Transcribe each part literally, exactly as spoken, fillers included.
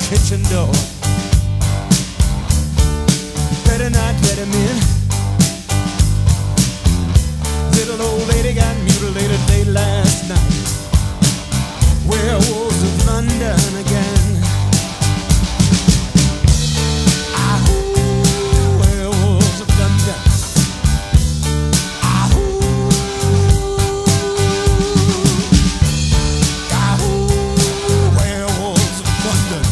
kitchen door. Better not let him in. Little old lady got mutilated late last night. Werewolves of London again. Ah-hoo, werewolves of London. Ah-hoo, ah-hoo, werewolves of London.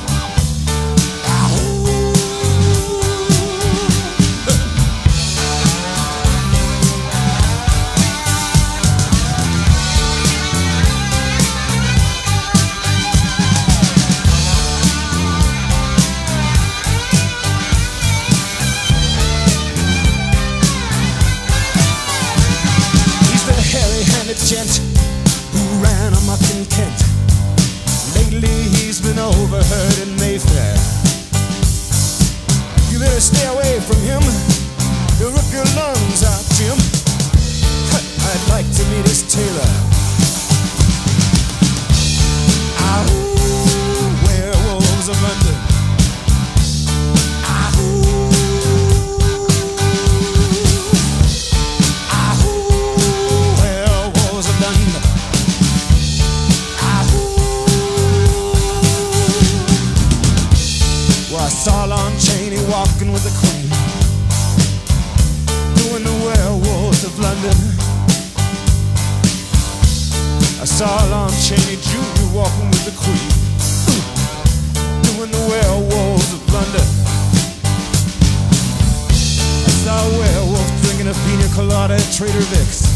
Gent who ran amok in Kent. Lately he's been overheard in Mayfair. You better stay away from him. He'll rip your lungs out, Jim. I'd like to meet his tailor. Ah-hoo, werewolves of London. I saw Lon Chaney walking with the Queen, doing the Werewolves of London. I saw Lon Chaney Junior walking with the Queen, doing the Werewolves of London. I saw a werewolf drinking a pina colada at Trader Vic's.